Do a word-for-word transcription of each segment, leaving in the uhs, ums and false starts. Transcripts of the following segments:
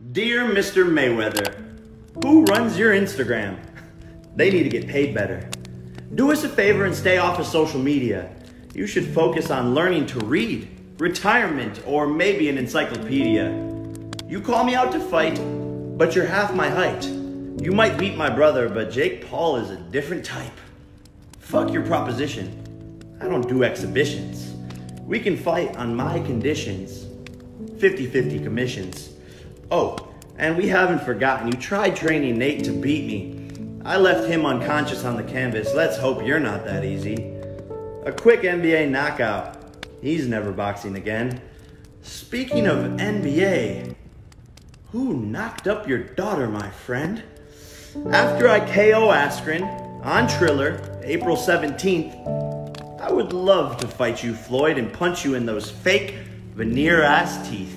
Dear Mister Mayweather, who runs your Instagram? They need to get paid better. Do us a favor and stay off of social media. You should focus on learning to read, retirement, or maybe an encyclopedia. You call me out to fight, but you're half my height. You might beat my brother, but Jake Paul is a different type. Fuck your proposition. I don't do exhibitions. We can fight on my conditions. fifty fifty commissions. Oh, and we haven't forgotten, you tried training Nate to beat me. I left him unconscious on the canvas. Let's hope you're not that easy. A quick N B A knockout. He's never boxing again. Speaking of N B A, who knocked up your daughter, my friend? After I K O Askren on Triller, April seventeenth, I would love to fight you, Floyd, and punch you in those fake veneer-ass teeth.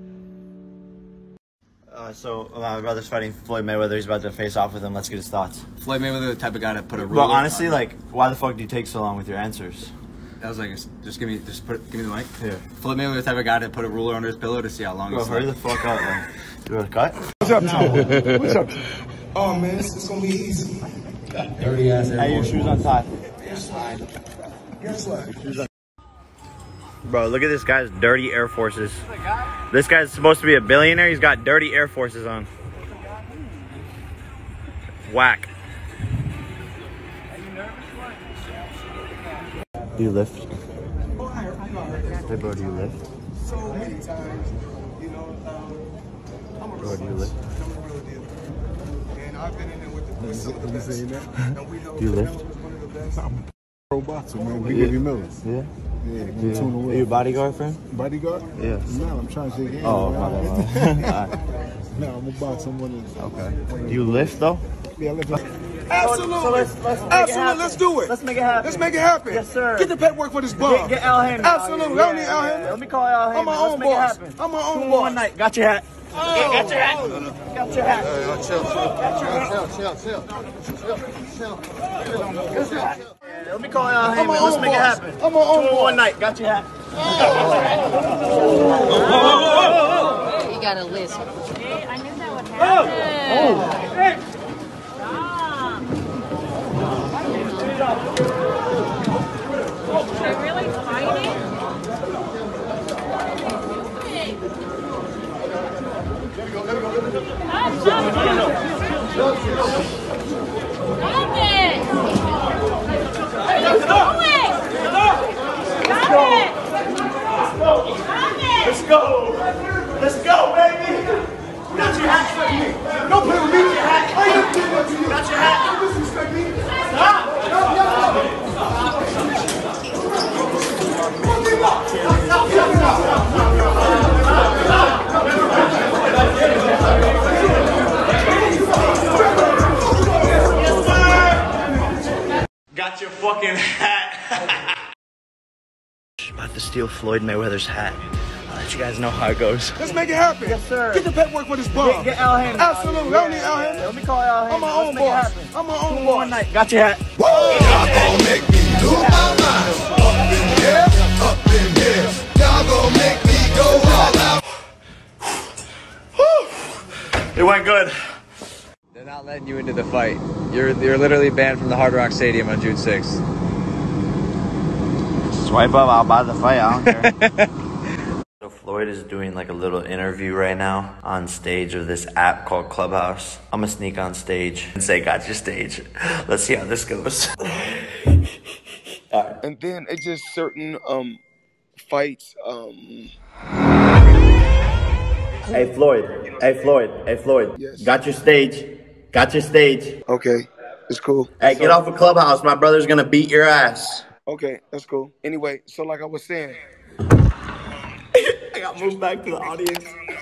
Uh, so, uh, my brother's fighting Floyd Mayweather. He's about to face off with him. Let's get his thoughts. Floyd Mayweather, the type of guy that put a ruler. Well, honestly, like, why the fuck do you take so long with your answers? That was like, just give me, just put, give me the mic. Here. Floyd Mayweather, the type of guy that put a ruler under his pillow to see how long. Bro, it's hurry like. the fuck up, man. You want to cut? What's up, Joe? What's up? Oh man, it's, it's gonna be easy. Dirty ass. Hey, your shoes untied. Guess what? Bro, look at this guy's dirty Air Forces. This guy's supposed to be a billionaire. He's got dirty Air Forces on. Whack. Do you lift? Hey, bro, do you lift? So many times, you know, um, I'm a Bro, do you real lift? I'm a real deal. And I've been in there with the, with some of the best. And we know Do you that lift? was one of the best. I'm a pro boxer, man. We Yeah. give you millions. Yeah? Yeah, Yeah. tune Are away. you a bodyguard, friend? Bodyguard? Yeah. No, I'm trying to shake hands. Oh, man. my bad, my bad. No, I'm a boxer. I'm one of the, Okay. Do you lift, though? Yeah, let's Absolutely. So let's- let's make it Absolutely. happen. Let's do it. Let's make it happen. Let's make it happen. Yes, sir. Get the paperwork for this bum. Get, get Al Haymon. Absolutely. I don't need Al Haymon. Let me call Al Haymon. I'm my Let's own make it boss. happen. I'm my own Two boss. one night. Got your hat. Oh. Got your hat. Got your hat. chill, chill, chill, chill, chill, chill, chill. Let me call Al I'm my Haymon. Let's own make it boss. happen. I'm my own Two boss. one night. Got your hat. You gotta listen. I knew that would happen. Stop. They're really fighting? Stop it! What are you doing? Stop it! Stop it! Let's go. Let's go, baby. Got your hat. Don't play with me. Your hat. Got your hat. Disrespect me. Got your fucking hat. About to steal Floyd Mayweather's hat. I'll let you guys know how it goes. Let's make it happen. Yes, sir. Get the paperwork for this bum. Get, get Al Haymon. Absolutely. I don't need Al Haymon. Let me call Al Haymon. I'm my Let's own make it boss. happen. I'm my own Two boss. one night. Got your hat. Y'all gon' make me lose my mind. Up in here, up in here. Y'all gon' make me go all out. It went good. They're not letting you into the fight. You're you're literally banned from the Hard Rock Stadium on June sixth. Swipe up, I'll buy the fight, I don't care. So Floyd is doing like a little interview right now on stage of this app called Clubhouse. I'm gonna sneak on stage and say, got your stage. Let's see how this goes. Alright. And then it's just certain um fights. Um, Hey Floyd, hey Floyd, hey Floyd. Yes. Got your stage, got your stage. okay, it's cool. Hey, So- get off of Clubhouse, my brother's gonna beat your ass. Okay, that's cool. Anyway, so like I was saying, I got moved back to the audience.